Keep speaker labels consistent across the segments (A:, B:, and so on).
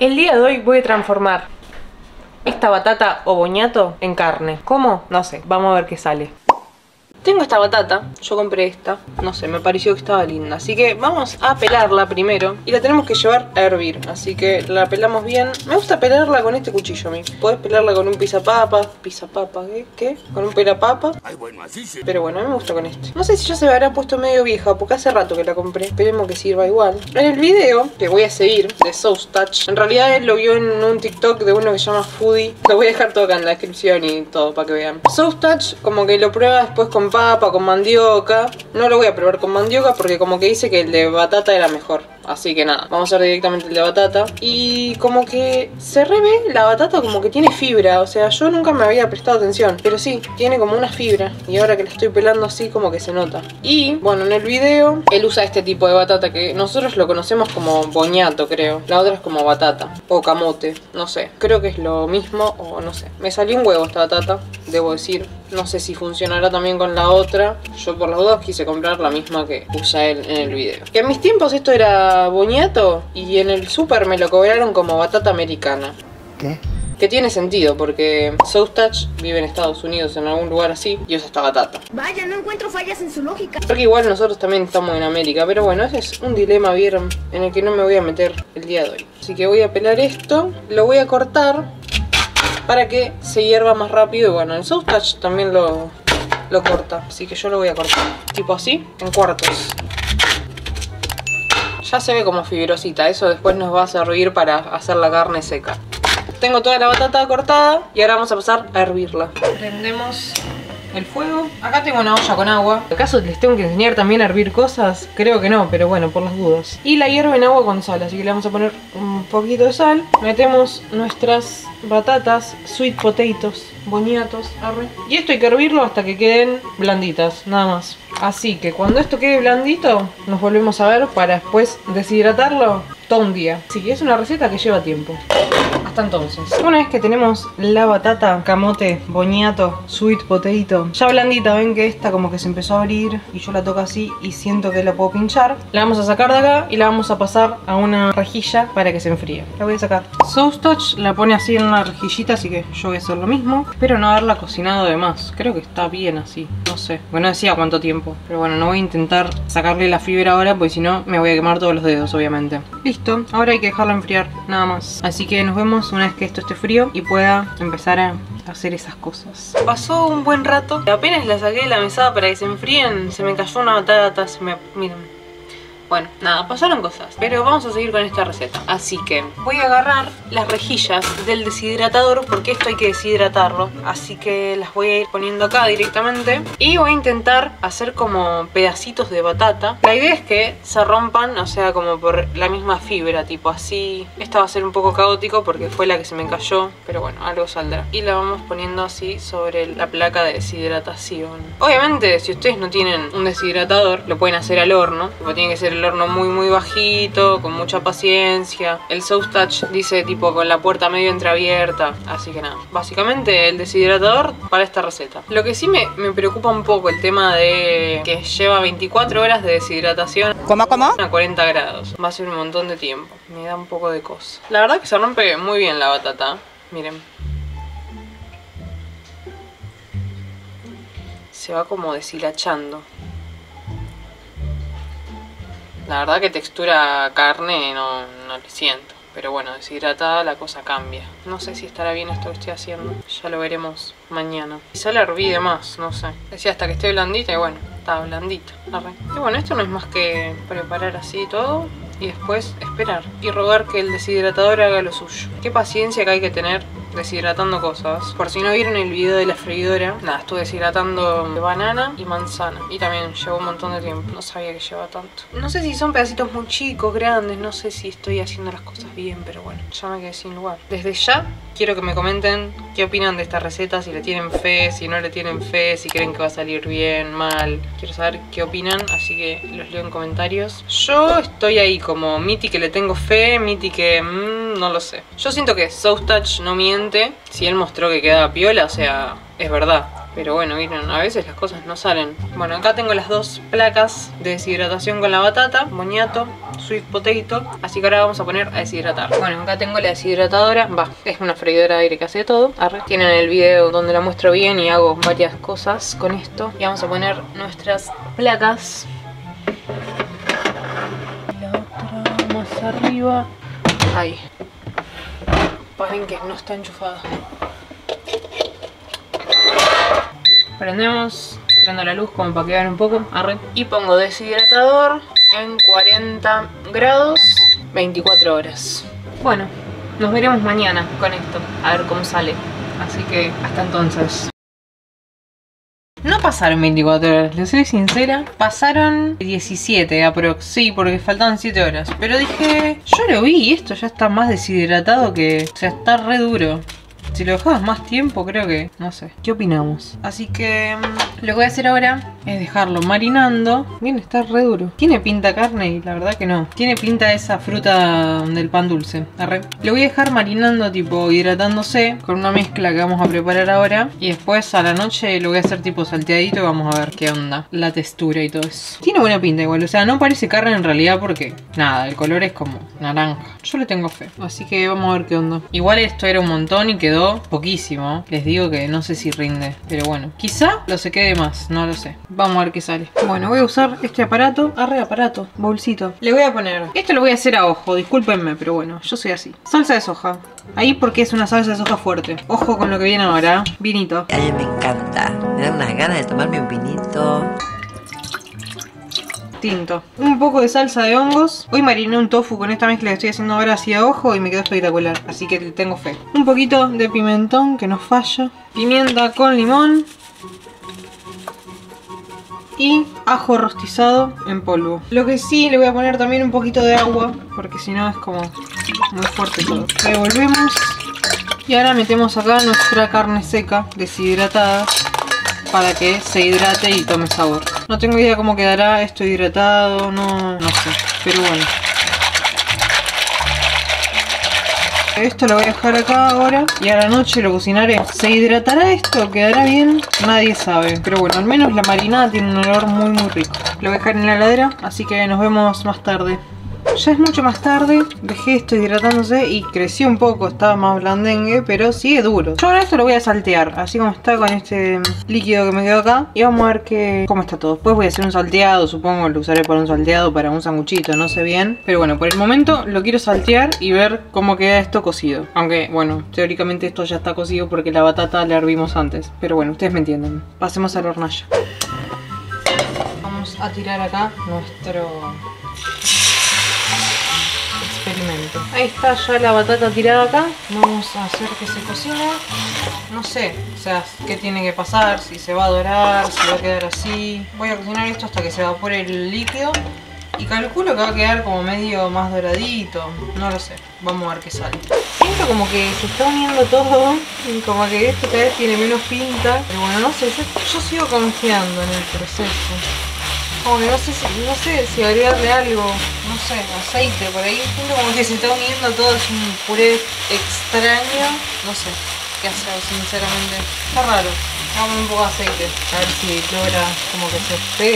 A: El día de hoy voy a transformar esta batata o boñato en carne. ¿Cómo? No sé, vamos a ver qué sale. Tengo esta batata, yo compré esta, no sé, me pareció que estaba linda. Así que vamos a pelarla primero y la tenemos que llevar a hervir. Así que la pelamos bien. Me gusta pelarla con este cuchillo a mí. Podés pelarla con un pisapapa. ¿Pisapapa? ¿Qué? Con un pelapapa.
B: Ay, bueno, así sí.
A: Pero bueno, a mí me gusta con este. No sé si ya se me habrá puesto medio vieja porque hace rato que la compré. Esperemos que sirva igual. En el video que voy a seguir de Sauce Touch, en realidad él lo vio en un TikTok de uno que se llama Foodie. Lo voy a dejar todo acá en la descripción y todo para que vean. Sauce Touch como que lo prueba después con papa, con mandioca. No lo voy a probar con mandioca porque como que dice que el de batata era mejor. Así que nada, vamos a hacer directamente el de batata. Y como que se revé la batata, como que tiene fibra. O sea, yo nunca me había prestado atención, pero sí, tiene como una fibra. Y ahora que la estoy pelando así, como que se nota. Y bueno, en el video él usa este tipo de batata que nosotros lo conocemos como boñato, creo. La otra es como batata o camote, no sé. Creo que es lo mismo o no sé. Me salió un huevo esta batata, debo decir. No sé si funcionará también con la otra. Yo por las dos quise comprar la misma que usa él en el video. Que en mis tiempos esto era boñato y en el súper me lo cobraron como batata americana.
B: ¿Qué?
A: Que tiene sentido porque Sauce Touch vive en Estados Unidos, en algún lugar así, y usa esta batata.
C: Vaya, no encuentro fallas en su lógica.
A: Porque igual nosotros también estamos en América, pero bueno, ese es un dilema, vieron, en el que no me voy a meter el día de hoy. Así que voy a pelar esto, lo voy a cortar para que se hierva más rápido. Y bueno, el Sauce Touch también lo corta, así que yo lo voy a cortar tipo así, en cuartos. Ya se ve como fibrosita, eso después nos va a servir para hacer la carne seca. Tengo toda la batata cortada y ahora vamos a pasar a hervirla. Prendemos el fuego. Acá tengo una olla con agua. ¿Acaso les tengo que enseñar también a hervir cosas? Creo que no, pero bueno, por las dudas. Y la hiervo en agua con sal, así que le vamos a poner un poquito de sal. Metemos nuestras batatas, sweet potatoes, boñatos, arre. Y esto hay que hervirlo hasta que queden blanditas, nada más. Así que cuando esto quede blandito, nos volvemos a ver para después deshidratarlo todo un día. Sí, es una receta que lleva tiempo. Hasta entonces. Una vez que tenemos la batata, camote, boñato, sweet potato ya blandita, ven que esta como que se empezó a abrir y yo la toco así y siento que la puedo pinchar. La vamos a sacar de acá y la vamos a pasar a una rejilla para que se enfríe. La voy a sacar. Sauce Touch la pone así en una rejillita, así que yo voy a hacer lo mismo. Espero no haberla cocinado de más. Creo que está bien así, no sé. Bueno, no decía cuánto tiempo, pero bueno, no voy a intentar sacarle la fibra ahora porque si no me voy a quemar todos los dedos, obviamente. Listo, ahora hay que dejarla enfriar, nada más. Así que nos vemos una vez que esto esté frío y pueda empezar a hacer esas cosas. Pasó un buen rato. Apenas la saqué de la mesada para que se enfríen, se me cayó una batata, miren. Bueno, nada, pasaron cosas, pero vamos a seguir con esta receta. Así que voy a agarrar las rejillas del deshidratador porque esto hay que deshidratarlo. Así que las voy a ir poniendo acá directamente. Y voy a intentar hacer como pedacitos de batata. La idea es que se rompan, o sea, como por la misma fibra, tipo así. Esta va a ser un poco caótico porque fue la que se me cayó, pero bueno, algo saldrá. Y la vamos poniendo así sobre la placa de deshidratación. Obviamente, si ustedes no tienen un deshidratador, lo pueden hacer al horno. Tipo, tiene que ser el horno muy bajito, con mucha paciencia. El Sauce Touch dice tipo con la puerta medio entreabierta. Así que nada, básicamente el deshidratador para esta receta. Lo que sí me preocupa un poco el tema de que lleva 24 horas de deshidratación.
B: ¿Cómo?
A: A 40 grados. Va a ser un montón de tiempo. Me da un poco de cosa. La verdad que se rompe muy bien la batata. Miren. Se va como deshilachando. La verdad que textura carne no le siento. Pero bueno, deshidratada la cosa cambia. No sé si estará bien esto que estoy haciendo. Ya lo veremos mañana. Quizá la herví de más, no sé. Decía hasta que esté blandita y bueno, está blandita. Y bueno, esto no es más que preparar así todo y después esperar. Y rogar que el deshidratador haga lo suyo. Qué paciencia que hay que tener deshidratando cosas. Por si no vieron el video de la freidora, nada, estuve deshidratando banana y manzana. Y también llevó un montón de tiempo. No sabía que llevaba tanto. No sé si son pedacitos muy chicos, grandes. No sé si estoy haciendo las cosas bien, pero bueno, ya me quedé sin lugar. Desde ya quiero que me comenten qué opinan de esta receta. Si le tienen fe, si no le tienen fe, si creen que va a salir bien, mal. Quiero saber qué opinan, así que los leo en comentarios. Yo estoy ahí como Miti que le tengo fe, Miti que no lo sé. Yo siento que Sauce Touch no miente. Si él mostró que queda piola, o sea, es verdad. Pero bueno, miren, a veces las cosas no salen. Bueno, acá tengo las dos placas de deshidratación con la batata, boniato, sweet potato. Así que ahora vamos a poner a deshidratar. Bueno, acá tengo la deshidratadora. Es una freidora de aire que hace todo. Tienen el video donde la muestro bien y hago varias cosas con esto. Y vamos a poner nuestras placas. La otra más arriba. Ahí. Paren que no está enchufada. Prendo la luz como para que vean un poco. Y pongo deshidratador en 40 grados, 24 horas. Bueno, nos veremos mañana con esto, a ver cómo sale. Así que hasta entonces. No pasaron 24 horas, les soy sincera. Pasaron 17 aprox. Sí, porque faltaban 7 horas. Pero dije, yo lo vi y esto ya está más deshidratado que... O sea, está re duro. Si lo dejabas más tiempo, creo que... No sé. ¿Qué opinamos? Así que... Lo que voy a hacer ahora es dejarlo marinando. Bien, está re duro. Tiene pinta carne y la verdad que no. Tiene pinta esa fruta del pan dulce. Lo voy a dejar marinando, tipo hidratándose, con una mezcla que vamos a preparar ahora. Y después a la noche lo voy a hacer tipo salteadito y vamos a ver qué onda. La textura y todo eso. Tiene buena pinta igual. O sea, no parece carne en realidad porque... Nada, el color es como naranja. Yo le tengo fe. Así que vamos a ver qué onda. Igual esto era un montón y quedó poquísimo. Les digo que no sé si rinde, pero bueno, quizá lo se quede más, no lo sé. Vamos a ver qué sale. Bueno, voy a usar este aparato. Aparato, bolsito. Le voy a poner, esto lo voy a hacer a ojo, discúlpenme, pero bueno, yo soy así. Salsa de soja. Ahí porque es una salsa de soja fuerte. Ojo con lo que viene ahora. Vinito.
B: A mí me encanta. Me da unas ganas de tomarme un vinito.
A: Tinto. Un poco de salsa de hongos. Hoy mariné un tofu con esta mezcla que estoy haciendo ahora así a ojo y me quedó espectacular. Así que tengo fe. Un poquito de pimentón que no falla. Pimienta con limón. Y ajo rostizado en polvo. Lo que sí, le voy a poner también un poquito de agua, porque si no es como muy fuerte todo. Revolvemos. Y ahora metemos acá nuestra carne seca, deshidratada, para que se hidrate y tome sabor. No tengo idea cómo quedará esto hidratado, no sé, pero bueno. Esto lo voy a dejar acá ahora y a la noche lo cocinaré. ¿Se hidratará esto? ¿Quedará bien? Nadie sabe, pero bueno, al menos la marinada tiene un olor muy rico. Lo voy a dejar en la heladera, así que nos vemos más tarde. Ya es mucho más tarde, dejé esto hidratándose y creció un poco, estaba más blandengue, pero sigue duro. Yo ahora esto lo voy a saltear, así como está con este líquido que me quedó acá. Y vamos a ver cómo está todo. Después voy a hacer un salteado, supongo lo usaré para un salteado, para un sanguchito, no sé bien. Pero bueno, por el momento lo quiero saltear y ver cómo queda esto cocido. Aunque bueno, teóricamente esto ya está cocido porque la batata la hervimos antes. Pero bueno, ustedes me entienden. Pasemos al hornalla. Vamos a tirar acá nuestro... experimento. Ahí está ya la batata tirada acá. Vamos a hacer que se cocine. No sé, o sea, qué tiene que pasar, si se va a dorar, si va a quedar así. Voy a cocinar esto hasta que se evapore el líquido. Y calculo que va a quedar como medio más doradito. No lo sé, vamos a ver qué sale. Siento como que se está uniendo todo y como que esto cada vez tiene menos pinta. Pero bueno, no sé, yo sigo confiando en el proceso. Como que no sé si agregarle algo, no sé, aceite por ahí. Siento como que se está uniendo todo, es un puré extraño. No sé qué hacer, sinceramente. Está raro. Vamos un poco de aceite, a ver si logra como que se pegue.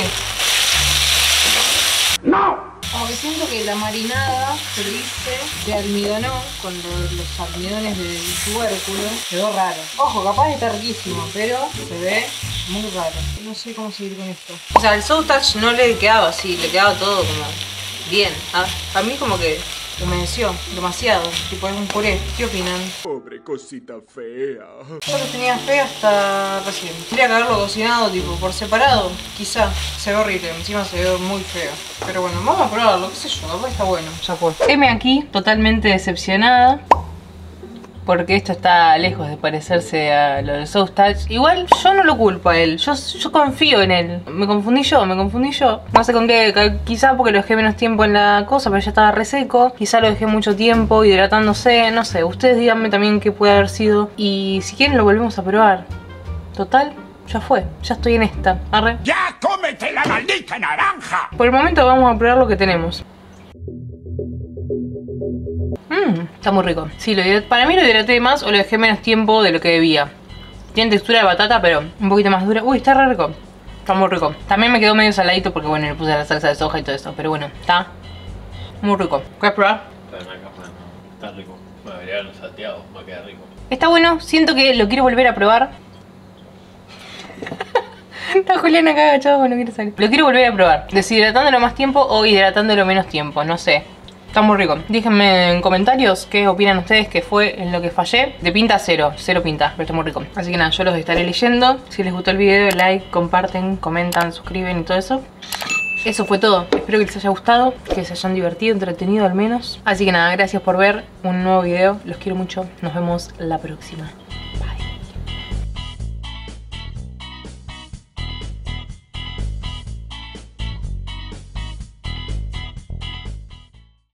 A: ¡No! Como que siento que la marinada que hice se almidonó con los almidones del tubérculo. Quedó raro. Ojo, capaz está riquísimo, pero se ve muy raro. No sé cómo seguir con esto. O sea, el sausage no le quedaba así, le quedaba todo como bien. A mí como que humedeció demasiado, tipo es un puré. ¿Qué opinan?
D: Pobre cosita fea.
A: Yo lo tenía fe hasta recién. Tendría que haberlo cocinado tipo por separado. Quizá. Se ve horrible, encima se ve muy feo. Pero bueno, vamos a probarlo, qué sé yo, capaz está bueno. Ya fue. Heme aquí, totalmente decepcionada. Porque esto está lejos de parecerse a lo del sausage. Igual yo no lo culpo a él, yo confío en él. Me confundí yo. No sé con qué, quizá porque lo dejé menos tiempo en la cosa, pero ya estaba reseco. Quizá lo dejé mucho tiempo hidratándose, no sé. Ustedes díganme también qué puede haber sido. Y si quieren lo volvemos a probar. Total, ya fue, ya estoy en esta. Arre.
D: ¡Ya cómete la maldita naranja!
A: Por el momento vamos a probar lo que tenemos. Está muy rico. Sí, para mí lo hidraté más o lo dejé menos tiempo de lo que debía. Tiene textura de batata, pero un poquito más dura. Uy, está re rico. Está muy rico. También me quedó medio saladito porque bueno, le puse la salsa de soja y todo eso. Pero bueno, está muy rico. ¿Quieres probar?
E: Está rico. Me agregaron salteado, va a quedar rico.
A: Está bueno, siento que lo quiero volver a probar. Está Julián acá agachado, no quiere salir. Lo quiero volver a probar. Deshidratándolo más tiempo o hidratándolo menos tiempo, no sé. Está muy rico. Déjenme en comentarios qué opinan ustedes que fue en lo que fallé. De pinta cero pinta, pero está muy rico. Así que nada, yo los estaré leyendo. Si les gustó el video, like, comparten, comentan, suscriben y todo eso. Eso fue todo. Espero que les haya gustado, que se hayan divertido, entretenido al menos. Así que nada, gracias por ver un nuevo video. Los quiero mucho. Nos vemos la próxima.